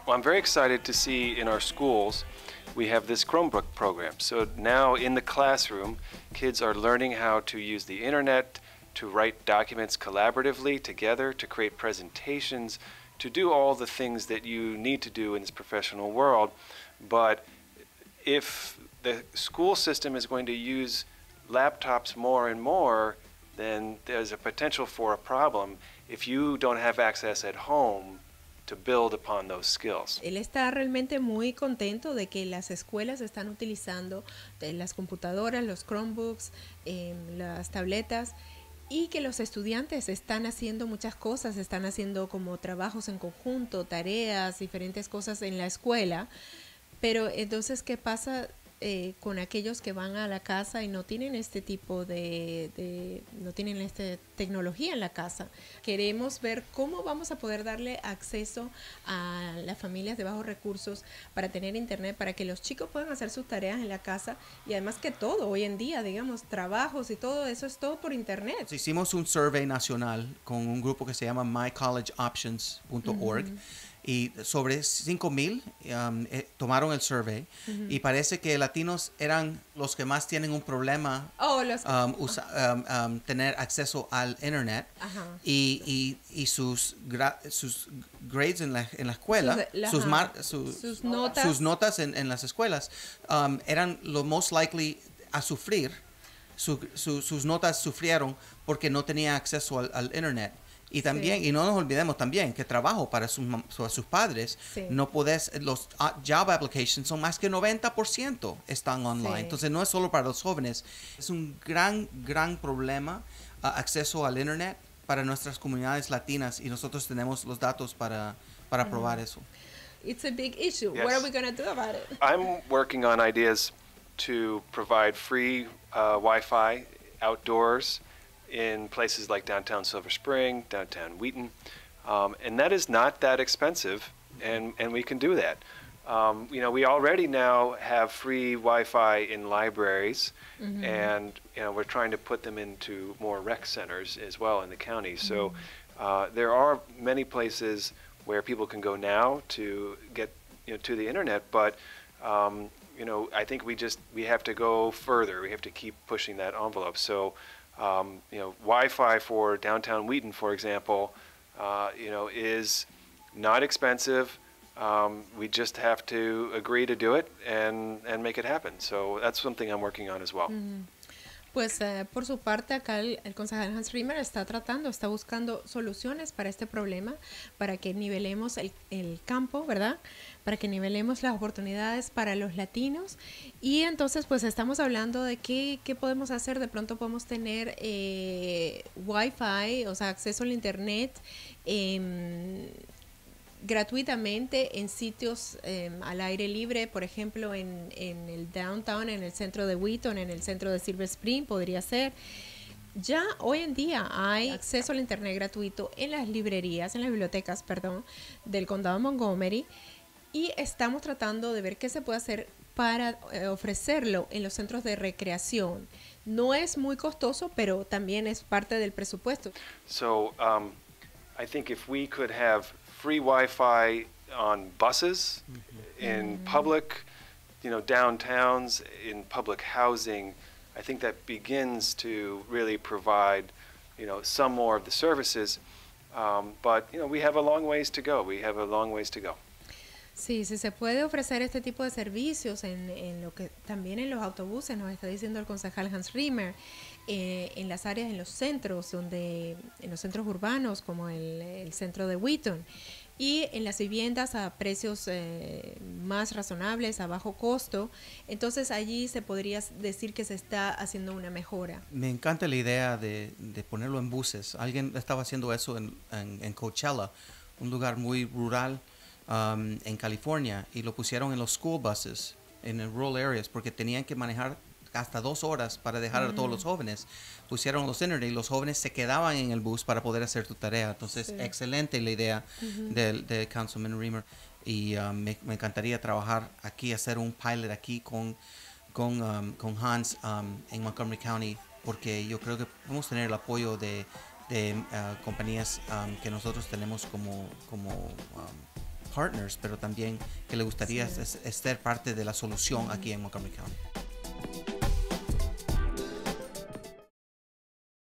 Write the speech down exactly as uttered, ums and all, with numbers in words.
Well, I'm very excited to see in our schools we have this Chromebook program. So now in the classroom, kids are learning how to use the internet, to write documents collaboratively together, to create presentations, to do all the things that you need to do in this professional world. But if the school system is going to use laptops more and more, then there's a potential for a problem if you don't have access at home to build upon those skills. Él está realmente muy contento de que las escuelas están utilizando las computadoras, los Chromebooks, eh, las tabletas, y que los estudiantes están haciendo muchas cosas, están haciendo como trabajos en conjunto, tareas, diferentes cosas en la escuela. Pero entonces, ¿qué pasa eh, con aquellos que van a la casa y no tienen este tipo de, de, no tienen esta tecnología en la casa? Queremos ver cómo vamos a poder darle acceso a las familias de bajos recursos para tener internet, para que los chicos puedan hacer sus tareas en la casa, y además que todo hoy en día, digamos, trabajos y todo eso es todo por internet. Hicimos un survey nacional con un grupo que se llama my college options punto org. Uh-huh. Y sobre cinco mil um, eh, tomaron el survey. Uh-huh. Y parece que latinos eran los que más tienen un problema oh, los que... um, usa, um, um, tener acceso al internet. Uh-huh. y, y, y sus, gra sus grades en la, en la escuela, sus, la, sus, mar su, sus notas, sus notas en, en las escuelas um, eran lo most likely a sufrir. Su, su, sus notas sufrieron porque no tenía acceso al, al internet. Y también, sí. y no nos olvidemos también que trabajo para sus, sus padres, sí. no podés, los uh, job applications son más que noventa por ciento están online. Sí. Entonces no es solo para los jóvenes, es un gran, gran problema uh, acceso al internet para nuestras comunidades latinas, y nosotros tenemos los datos para, para uh-huh. probar eso. It's a big issue. Yes. What are we going to do about it? I'm working on ideas to provide free uh, Wi-Fi outdoors in places like downtown Silver Spring, downtown Wheaton, um, and that is not that expensive, and, and we can do that. Um, you know, we already now have free Wi-Fi in libraries, mm-hmm. and you know, we're trying to put them into more rec centers as well in the county. Mm-hmm. So uh, there are many places where people can go now to get you know to the internet, but um, you know, I think we just we have to go further. We have to keep pushing that envelope. So. Um, you know, Wi-Fi for downtown Wheaton, for example, uh, you know, is not expensive. Um, we just have to agree to do it and, and make it happen. So that's something I'm working on as well. Mm-hmm. Pues eh, por su parte acá el, el concejal Hans Riemer está tratando, está buscando soluciones para este problema, para que nivelemos el, el campo, ¿verdad? Para que nivelemos las oportunidades para los latinos. Y entonces pues estamos hablando de qué, qué podemos hacer. De pronto podemos tener eh, Wi-Fi, o sea, acceso al internet eh, gratuitamente en sitios eh, al aire libre, por ejemplo en, en el downtown, en el centro de Wheaton, en el centro de Silver Spring podría ser. Ya hoy en día hay acceso al internet gratuito en las librerías, en las bibliotecas, perdón, del condado de Montgomery, y estamos tratando de ver qué se puede hacer para eh, ofrecerlo en los centros de recreación. No es muy costoso, pero también es parte del presupuesto. So, um, I think if we could have free Wi-Fi on buses, mm-hmm. in mm-hmm. public, you know, downtowns, in public housing, I think that begins to really provide, you know, some more of the services. Um, but, you know, we have a long ways to go. We have a long ways to go. Sí, sí se puede ofrecer este tipo de servicios en, en lo que también en los autobuses, nos está diciendo el concejal Hans Riemer, eh, en las áreas, en los centros, donde, en los centros urbanos como el, el centro de Wheaton, y en las viviendas a precios eh, más razonables, a bajo costo. Entonces allí se podría decir que se está haciendo una mejora. Me encanta la idea de, de ponerlo en buses. Alguien estaba haciendo eso en, en, en Coachella, un lugar muy rural um, en California, y lo pusieron en los school buses, en el rural areas, porque tenían que manejar hasta dos horas para dejar mm. a todos los jóvenes. Pusieron los internet y los jóvenes se quedaban en el bus para poder hacer tu tarea. Entonces, sí. excelente la idea uh-huh. de, de Councilman Riemer. Y um, me, me encantaría trabajar aquí, hacer un pilot aquí con, con, um, con Hans um, en Montgomery County, porque yo creo que podemos tener el apoyo de, de uh, compañías um, que nosotros tenemos como, como um, partners, pero también que le gustaría Sí. es- es- ser parte de la solución aquí en Montgomery County.